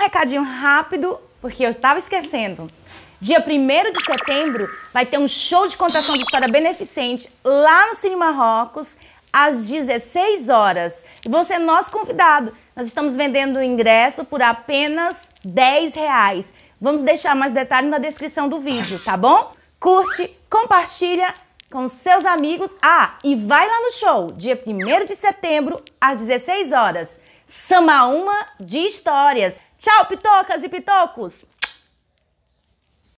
recadinho rápido, porque eu estava esquecendo. Dia 1º de setembro vai ter um show de contação de história beneficente lá no Cine Marrocos, às 16 horas. E vão ser nosso convidado. Nós estamos vendendo o ingresso por apenas R$10. Vamos deixar mais detalhes na descrição do vídeo, tá bom? Curte, compartilha com seus amigos. Ah, e vai lá no show, dia 1º de setembro, às 16 horas. Samaúma de Histórias. Tchau, pitocas e pitocos!